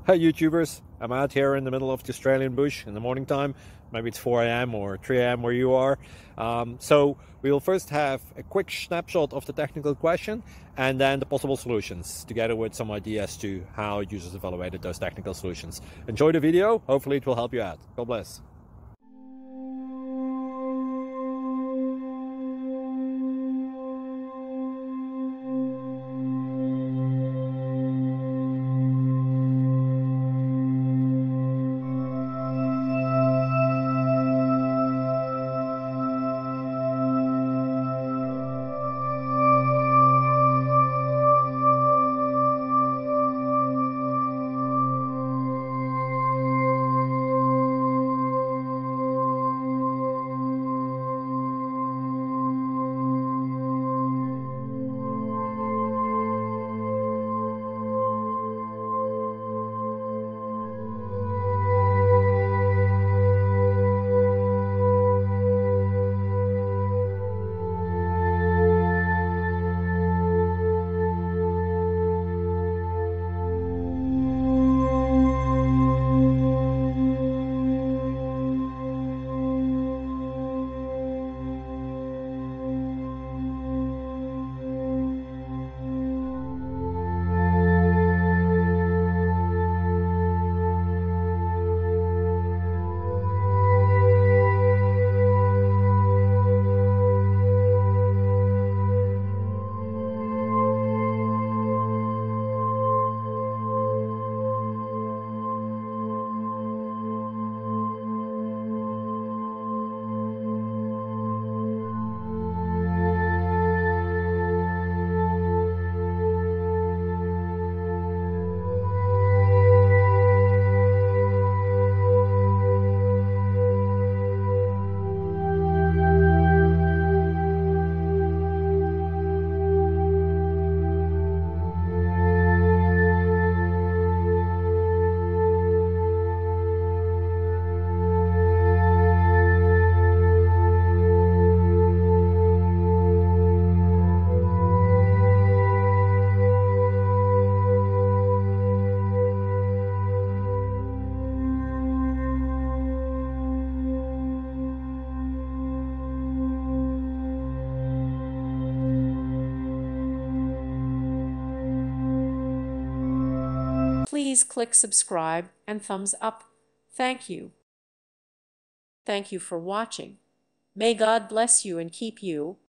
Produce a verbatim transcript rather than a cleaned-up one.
Hi YouTubers, I'm out here in the middle of the Australian bush in the morning time. Maybe it's four A M or three A M where you are. Um, so we will first have a quick snapshot of the technical question and then the possible solutions, together with some ideas to how users evaluated those technical solutions. Enjoy the video, hopefully it will help you out. God bless. Please click subscribe and thumbs up. Thank you. Thank you for watching. May God bless you and keep you.